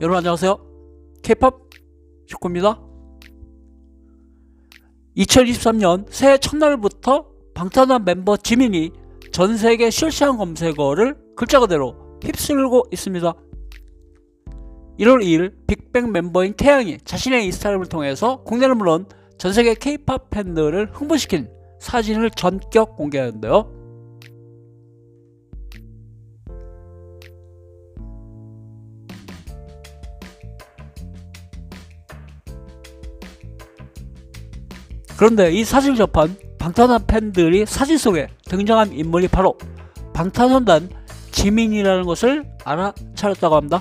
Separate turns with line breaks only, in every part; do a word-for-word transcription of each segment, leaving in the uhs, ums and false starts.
여러분 안녕하세요. 케이팝 쇼코입니다. 이천이십삼 년 새해 첫날부터 방탄소년단 멤버 지민이 전세계 실시간 검색어를 글자 그대로 휩쓸고 있습니다. 일월 이일 빅뱅 멤버인 태양이 자신의 인스타그램을 통해서 국내는 물론 전세계 케이팝 팬들을 흥분시킨 사진을 전격 공개하는데요. 그런데 이 사진을 접한 방탄소년단 팬들이 사진 속에 등장한 인물이 바로 방탄소년단 지민이라는 것을 알아차렸다고 합니다.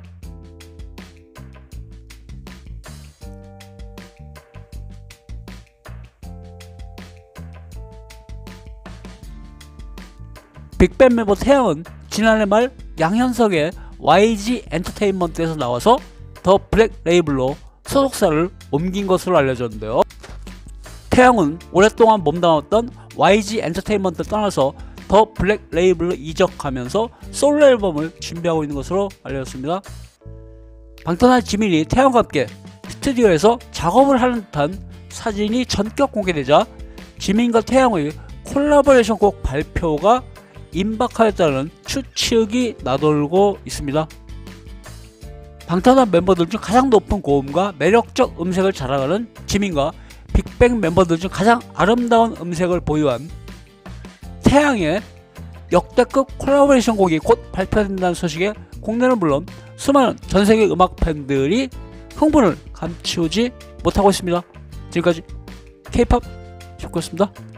빅뱅 멤버 태양은 지난해 말 양현석의 와이지 엔터테인먼트에서 나와서 더 블랙 레이블로 소속사를 옮긴 것으로 알려졌는데요. 태양은 오랫동안 몸담았던 와이지 엔터테인먼트를 떠나서 더 블랙 레이블로 이적하면서 솔로 앨범을 준비하고 있는 것으로 알려졌습니다. 방탄소년단 지민이 태양과 함께 스튜디오에서 작업을 하는 듯한 사진이 전격 공개되자 지민과 태양의 콜라보레이션 곡 발표가 임박하였다는 추측이 나돌고 있습니다. 방탄소년단 멤버들 중 가장 높은 고음과 매력적 음색을 자랑하는 지민과 빅뱅 멤버들 중 가장 아름다운 음색을 보유한 태양의 역대급 콜라보레이션 곡이 곧 발표된다는 소식에 국내는 물론 수많은 전세계 음악 팬들이 흥분을 감추지 못하고 있습니다. 지금까지 케이팝 쇼코였습니다.